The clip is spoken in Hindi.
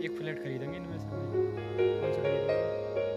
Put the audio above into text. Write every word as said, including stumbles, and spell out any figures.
एक फ्लैट खरीदेंगे इनमें से भाई। कौन सा खरीदेंगे?